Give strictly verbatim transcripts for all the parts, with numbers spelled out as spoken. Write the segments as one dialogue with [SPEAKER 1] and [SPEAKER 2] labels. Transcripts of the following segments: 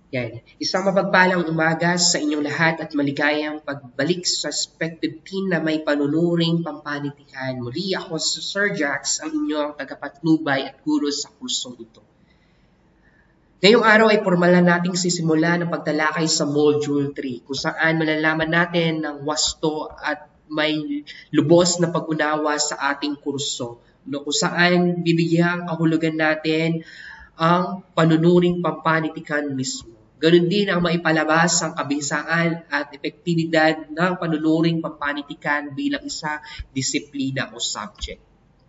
[SPEAKER 1] Yan. Isang mapagpalang umaga sa inyong lahat at maligayang pagbalik sa Expected Teen na may panunuring pampanitikan. Muli ako si Sir Jax, ang inyong tagapatnubay at guro sa kursong ito. Ngayong araw ay formal na nating sisimula ng pagtalakay sa Module three, kung saan malalaman natin ng wasto at may lubos na pag-unawa sa ating kurso, no, kung saan bibigyan kahulugan natin ang panunuring pampanitikan mismo. Ganun din ang maipalabas ang kabisaan at epektibidad ng panunuring pampanitikan bilang isa disiplina o subject.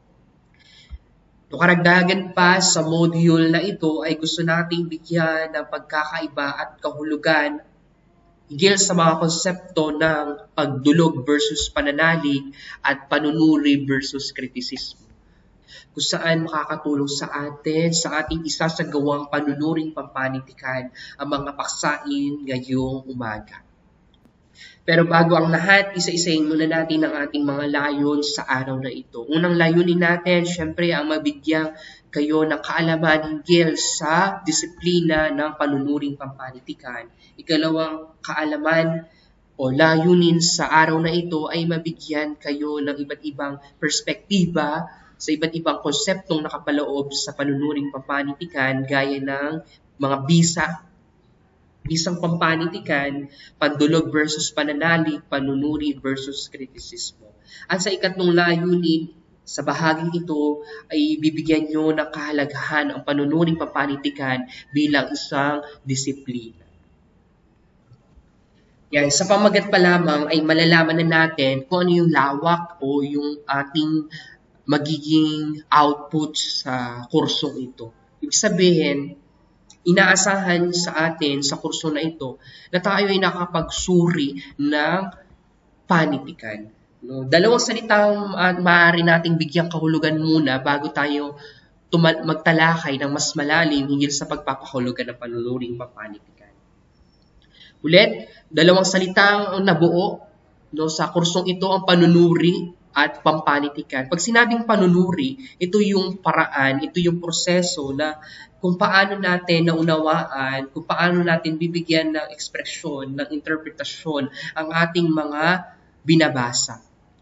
[SPEAKER 1] Karagdagan pa sa module na ito ay gusto nating bigyan ng pagkakaiba at kahulugan higil sa mga konsepto ng pagdulog versus pananalig at panunuri versus kritisismo, kung saan makakatulong sa atin sa ating isa sa gawang panunuring pampanitikan ang mga paksain ngayong umaga. Pero bago ang lahat, isa-isahin muna natin ang ating mga layon sa araw na ito. Unang layunin natin, syempre, ang mabigyan kayo ng kaalaman hinggil sa disiplina ng panunuring pampanitikan. Ikalawang kaalaman o layunin sa araw na ito ay mabigyan kayo ng iba't ibang perspektiba sa iba't ibang konseptong nakapaloob sa panunuring pampanitikan gaya ng mga bisa, bisang pampanitikan, pandulog versus pananalig, panunuri versus kritisismo. At sa ikatlong layunin, sa bahaging ito ay bibigyan nyo ng kahalagahan ang panunuring pampanitikan bilang isang disiplina. Yan, sa pamagat pa lamang ay malalaman na natin kung ano yung lawak o yung ating magiging output sa kursong ito. Ibig sabihin, inaasahan sa atin sa kurso na ito na tayo ay nakapagsuri ng panitikan. No? Dalawang salitang uh, maaari nating bigyang kahulugan muna bago tayo magtalakay ng mas malalim hinggil sa pagpapahulugan ng panunuring pampanitikan. Ulit, dalawang salitang nabuo, no, sa kursong ito ang panunuri at pampanitikan. Pag sinabing panunuri, ito yung paraan, ito yung proseso na kung paano natin naunawaan, kung paano natin bibigyan ng ekspresyon, ng interpretasyon ang ating mga binabasa.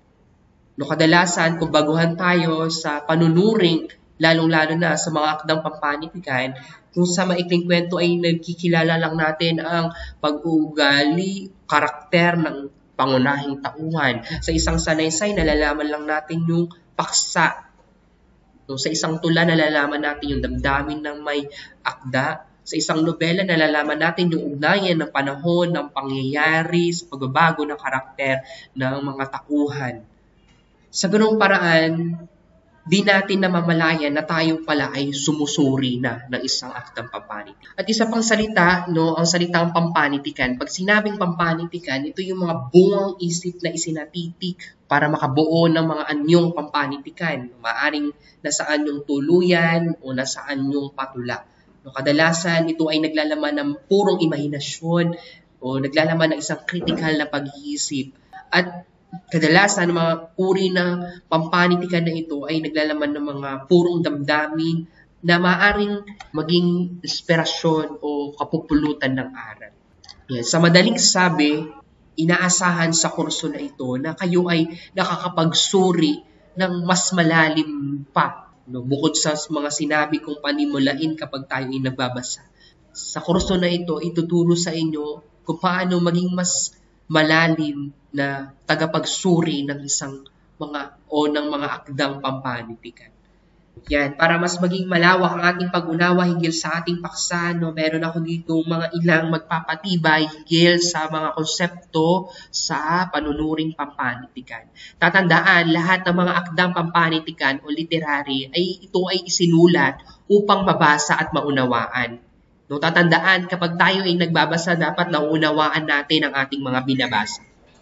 [SPEAKER 1] No, kadalasan, kung baguhan tayo sa panunuring, lalong-lalo na sa mga akdang pampanitikan, kung sa maikling kwento ay nagkikilala lang natin ang pag-uugali, karakter ng pangunahing tauhan. Sa isang sanaysay, nalalaman lang natin yung paksa. No, sa isang tula, nalalaman natin yung damdamin ng may akda. Sa isang nobela, nalalaman natin yung ugnayan ng panahon, ng pangyayari, sa pagbabago ng karakter ng mga tauhan. Sa ganung paraan, di natin namamalayan na tayo pala ay sumusuri na ng isang akdang pampanitikan. At isa pang salita, no, ang salitang pampanitikan. Pag sinabing pampanitikan, ito yung mga bungang isip na isinatitik para makabuo ng mga anyong pampanitikan. Maaring nasaan yung tuluyan o nasaan yung patula. No, kadalasan, ito ay naglalaman ng purong imahinasyon o naglalaman ng isang critical na pag-iisip. At kadalasan, mga uri ng pampanitikan na ito ay naglalaman ng mga purong damdamin na maaaring maging inspirasyon o kapupulutan ng aral. Yan. Sa madaling sabi, inaasahan sa kurso na ito na kayo ay nakakapagsuri ng mas malalim pa, no? Bukod sa mga sinabi kong panimulain kapag tayo ay nagbabasa. Sa kurso na ito, ituturo sa inyo kung paano maging mas malalim na tagapagsuri ng isang mga o ng mga akdang pampanitikan. Yan, para mas maging malawak ang ating pag-unawa higil sa ating paksa, no, meron ako dito mga ilang magpapatibay higil sa mga konsepto sa panunuring pampanitikan. Tatandaan, lahat ng mga akdang pampanitikan o literary ay ito ay isinulat upang mabasa at maunawaan. No, tatandaan, kapag tayo ay nagbabasa, dapat nauunawaan natin ang ating mga binabasa.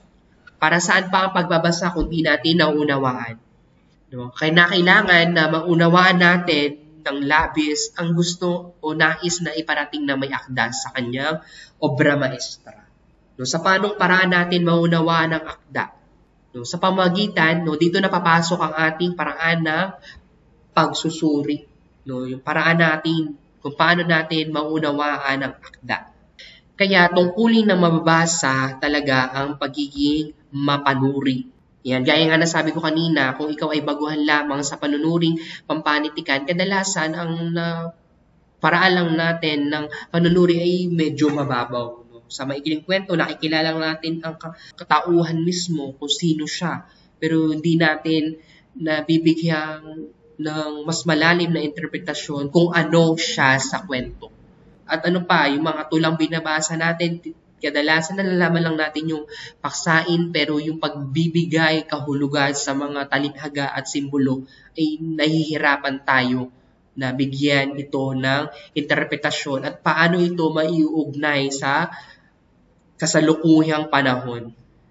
[SPEAKER 1] Para saan pa ang pagbabasa kung di natin nauunawaan? No, kaya kailangan na maunawaan natin ng labis ang gusto o nais na iparating na may akda sa kanyang obra maestra. No, sa panong paraan natin maunawaan ang akda? No, sa pamagitan, no, dito na papasok ang ating paraan ng pagsusuri. No, yung paraan natin kung paano natin maunawaan ang akda. Kaya tungkulin ng mababasa talaga ang pagiging mapanuri. Yan, gaya nga na sabi ko kanina, kung ikaw ay baguhan lamang sa panunuring pampanitikan, kadalasan ang uh, paraan lang natin ng panunuri ay medyo mababaw. No? Sa maikling kwento, nakikilala natin ang katauhan mismo kung sino siya. Pero hindi natin nabibigyan ng mas malalim na interpretasyon kung ano siya sa kwento. At ano pa, yung mga tulang binabasa natin, kadalasan nalalaman lang natin yung paksain, pero yung pagbibigay kahulugan sa mga talinhaga at simbolo ay nahihirapan tayo na bigyan ito ng interpretasyon at paano ito maiuugnay sa kasalukuyang panahon.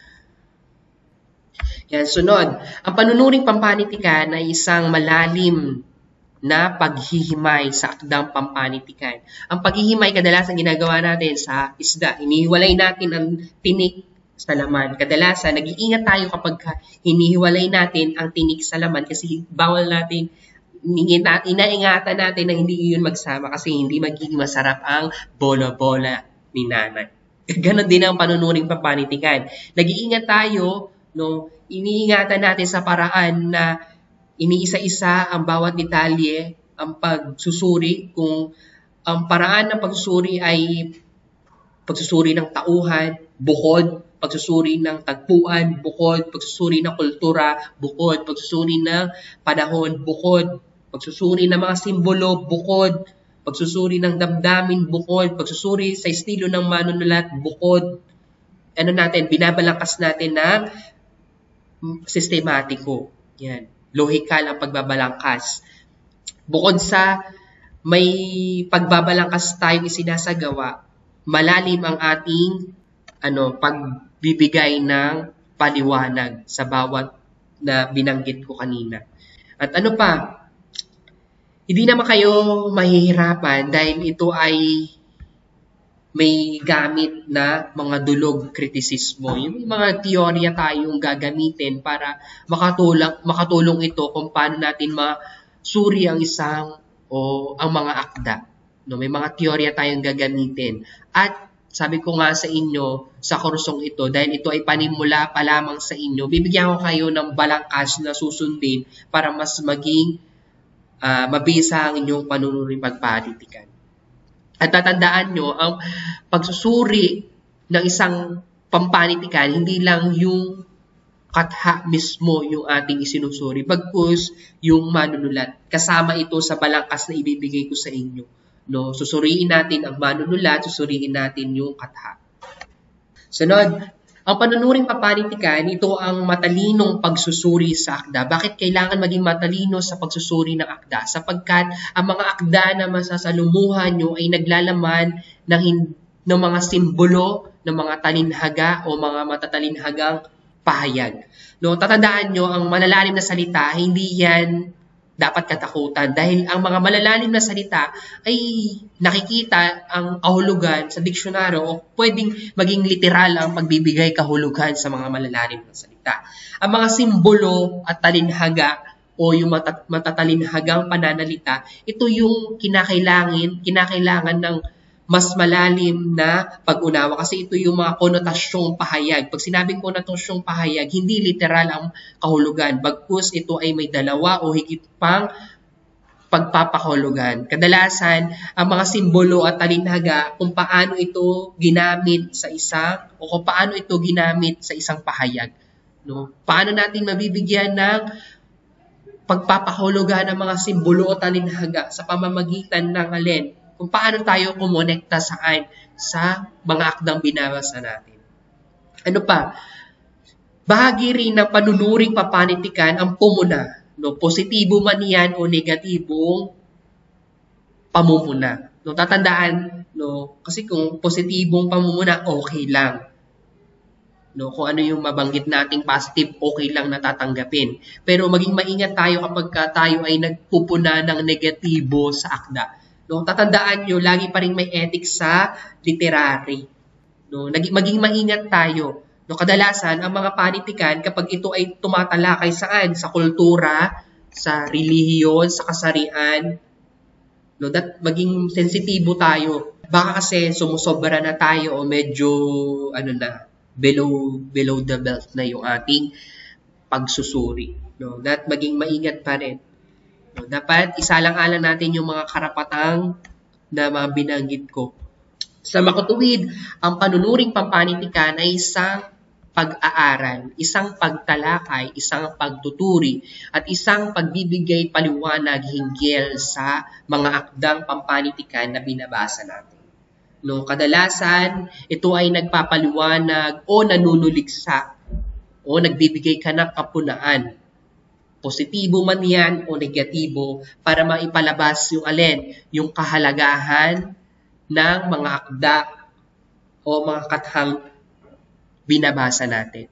[SPEAKER 1] Yan, sunod. Ang panunuring pampanitikan ay isang malalim na paghihimay sa akdang pampanitikan. Ang paghihimay kadalasan ginagawa natin sa isda. Hinihiwalay natin ang tinik sa laman. Kadalasan, nag-iingat tayo kapag hinihiwalay natin ang tinik sa laman kasi bawal natin, inaingatan natin na hindi iyon magsama kasi hindi magiging masarap ang bola-bola ni nanay. Ganon din ang panunuring pampanitikan. Nag-iingat tayo, no, iniingatan natin sa paraan na iniisa-isa ang bawat detalye, ang pagsusuri, kung ang paraan ng pagsusuri ay pagsusuri ng tauhan, bukod, pagsusuri ng tagpuan, bukod, pagsusuri ng kultura, bukod, pagsusuri ng panahon, bukod, pagsusuri ng mga simbolo, bukod, pagsusuri ng damdamin, bukod, pagsusuri sa estilo ng manunulat, bukod. Ano natin, binabalangkas natin ng sistematiko. Yan. Lohikal ang pagbabalangkas. Bukod sa may pagbabalangkas tayong isinasagawa, malalim ang ating ano, pagbibigay ng paliwanag sa bawat na binanggit ko kanina. At ano pa, hindi naman kayo mahihirapan dahil ito ay may gamit na mga dulog kritisismo. Yung mga teorya tayong gagamitin para makatulong, makatulong ito kung paano natin masuri ang isang o ang mga akda. No, may mga teorya tayong gagamitin. At sabi ko nga sa inyo sa kursong ito, dahil ito ay panimula pa lamang sa inyo, bibigyan ko kayo ng balangkas na susundin para mas maging uh, mabisa ang inyong panunuring pagpanitikan. At tatandaan nyo, ang pagsusuri ng isang pampanitikan, hindi lang yung katha mismo yung ating isinusuri, bagkus yung manunulat. Kasama ito sa balangkas na ibibigay ko sa inyo. No? Susuriin natin ang manunulat, susuriin natin yung katha. Sunod, ang panunuring pampanitikan, ito ang matalinong pagsusuri sa akda. Bakit kailangan maging matalino sa pagsusuri ng akda? Sapagkat ang mga akda na masasalumuhan nyo ay naglalaman ng, ng mga simbolo, ng mga talinhaga o mga matatalinhagang pahayag. No, tatandaan nyo, ang malalalim na salita, hindi yan dapat katakutan dahil ang mga malalalim na salita ay nakikita ang kahulugan sa diksyonaryo o pwedeng maging literal ang pagbibigay kahulugan sa mga malalalim na salita. Ang mga simbolo at talinhaga o yung matat matatalinhagang pananalita, ito yung kinakailangan, kinakailangan ng mas malalim na pag-unawa kasi ito yung mga konotasyong pahayag. Pag sinabing konotasyong pahayag, hindi literal ang kahulugan. Bagkus ito ay may dalawa o higit pang pagpapahulugan. Kadalasan, ang mga simbolo at talinhaga kung paano ito ginamit sa isang o kung paano ito ginamit sa isang pahayag. No? Paano natin mabibigyan ng pagpapahulugan ng mga simbolo o talinhaga sa pamamagitan ng alin? Kung paano tayo kumonekta saan sa mga akdang binabasa natin. Ano pa? Bahagi rin ng panunuring papanitikan ang pumuna. No? Positibo man yan o negatibong pamumuna. No? Tatandaan, no? Kasi kung positibong pamumuna, okay lang. No? Kung ano yung mabanggit nating positive, okay lang natatanggapin. Pero maging maingat tayo kapag tayo ay nagpupuna ng negatibo sa akda. No, tatandaan nyo, lagi pa rin may ethics sa literary. No, maging maingat tayo. No, kadalasan, ang mga panitikan, kapag ito ay tumatalakay saan? Sa kultura, sa relihiyon, sa kasarian, no, that, maging sensitibo tayo Baka kasi sumusobra na tayo o medyo ano na, below below the belt na yung ating pagsusuri. No? At maging maingat pa rin. No? Dapat isalang-alang natin yung mga karapatang na mga binanggit ko. Sa makatuwid, ang panunuring pampanitikan ay isang pag-aaral, isang pagtalakay, isang pagtuturi, at isang pagbibigay paliwanag hinggil sa mga akdang pampanitikan na binabasa natin. No, kadalasan, ito ay nagpapaliwanag o nanunuligsa o nagbibigay ka ng kapunaan. Positibo man yan o negatibo para maipalabas yung alin, yung kahalagahan ng mga akda o mga kathang binabasa natin.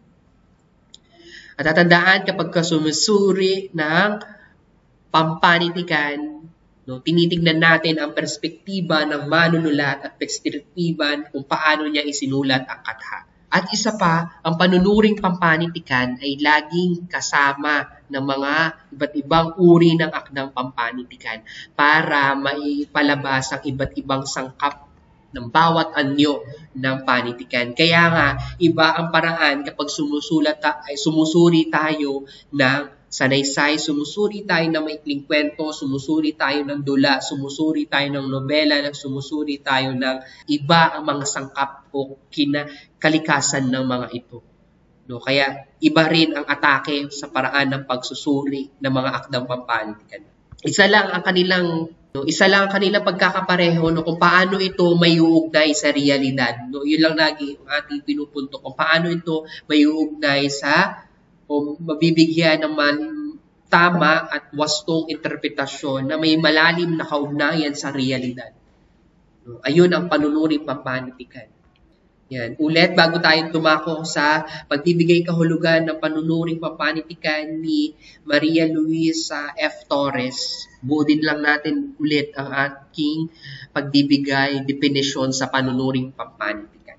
[SPEAKER 1] At tatandaan kapag sumusuri ng pampanitikan, no, tinitignan natin ang perspektiba ng manunulat at perspektiba kung paano niya isinulat ang katha. At isa pa, ang panunuring pampanitikan ay laging kasama ng mga iba't ibang uri ng akdang pampanitikan para maipalabas ang iba't ibang sangkap ng bawat anyo ng panitikan. Kaya nga, iba ang paraan kapag sumusulat ta- ay sumusuri tayo ng sanaysay, sumusuri tayo ng maikling kwento, sumusuri tayo ng dula, sumusuri tayo ng nobela, sumusuri tayo ng iba ang mga sangkap o kina- kalikasan ng mga ito. No, kaya iba rin ang atake sa paraan ng pagsusuri ng mga akdang pampanitikan. Isa lang ang kanilang no, isa lang ang kanilang pagkakapareho no, kung paano ito may uugnay sa realidad. No, yun lang lagi ang ating pinupunto kung paano ito may uugnay sa o mabibigyan ng man, tama at wastong interpretasyon na may malalim na kaugnayan sa realidad. No, ayun ang panunuring pampanitikan. Yan. Ulit, bago tayo tumako sa pagbibigay kahulugan ng panunuring pampanitikan ni Maria Luisa F. Torres, buodin lang natin ulit ang aking pagbibigay definisyon sa panunuring pampanitikan.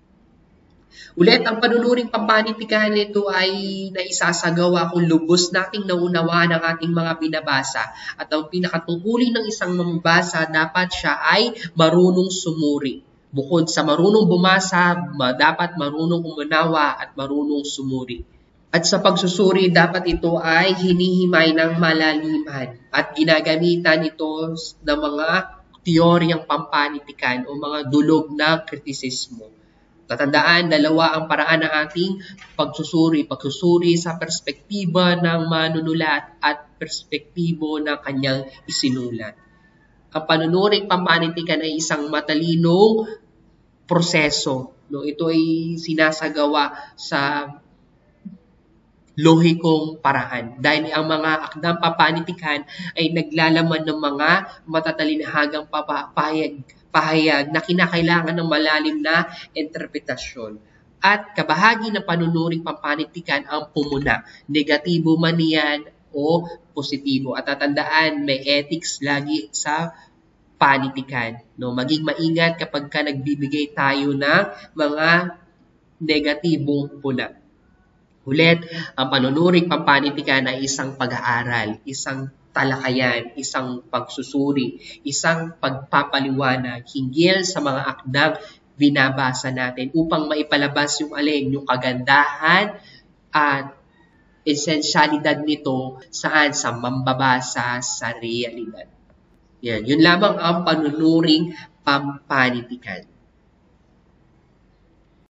[SPEAKER 1] Ulit, ang panunuring pampanitikan nito ay naisasagawa kung lubos nating naunawa ng ating mga binabasa. At ang pinakatungkulin ng isang mamabasa, dapat siya ay marunong sumuri. Bukod sa marunong bumasa, dapat marunong umunawa at marunong sumuri. At sa pagsusuri, dapat ito ay hinihimay ng malaliman at ginagamitan ito ng mga teoryang pampanitikan o mga dulog na kritisismo. Tatandaan, dalawa ang paraan ng ating pagsusuri. Pagsusuri sa perspektiba ng manunulat at perspektibo ng kanyang isinulat. Ang panunuring pampanitikan ay isang matalinong proseso. No, ito ay sinasagawa sa lohikong paraan. Dahil ang mga akdang pampanitikan ay naglalaman ng mga matatalinhagang pahayag, pahayag na kinakailangan ng malalim na interpretasyon. At kabahagi ng panunuring pampanitikan ang pumuna. Negatibo man yan o positibo. At tatandaan, may ethics lagi sa panitikan. No, maging maingat kapag ka nagbibigay tayo ng mga negatibong puna. Ulit, ang panunuring pampanitikan ay isang pag-aaral, isang talakayan, isang pagsusuri, isang pagpapaliwanag hinggil sa mga akdang binabasa natin upang maipalabas yung alin, yung kagandahan at esensyalidad nito saan sa mambabasa sa realidad. Yan, yun lamang ang panunuring pampanitikan.